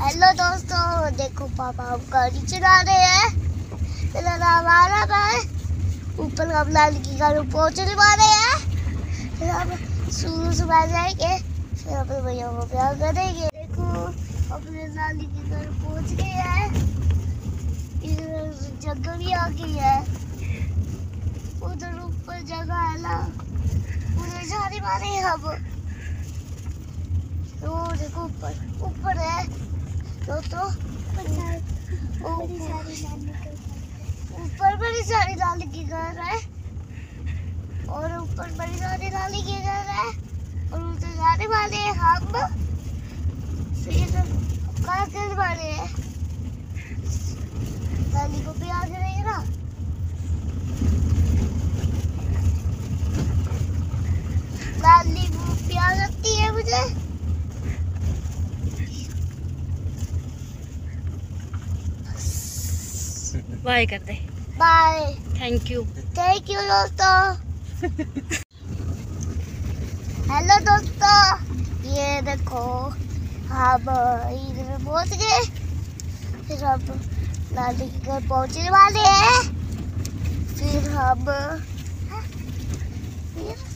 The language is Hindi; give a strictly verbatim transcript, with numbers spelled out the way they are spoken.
हेलो दोस्तों, देखो पापा हम गाड़ी चला रहे हैं। हमारा है ऊपर हम लाल की घर पहुंचने वाले हैं। फिर हम शुरू से बैठ जाएंगे, फिर अपने भैया को प्यार करेंगे। देखो अपने नानी के घर पहुंच गए हैं। इधर जगह भी आ गई है, उधर ऊपर जगह है ना, उधर जाने वाले हैं हम। तो देखो ऊपर ऊपर है दोस्तों, ऊपर बड़ी सारी नाली की घर है और ऊपर बड़ी सारी नाली की घर है और उधर जाने वाले हैं हम। फिर कहाँ करने वाले हैं, नाली को भी आगे रहेगा ना। नाली वो प्यार लगती है मुझे। बाय कर दे। Bye. Thank you. Thank you दोस्तों। हेलो दोस्तों, ये देखो हम इधर पहुंच गए। फिर हम नानी के घर पहुंचने वाले हैं। फिर हम फिर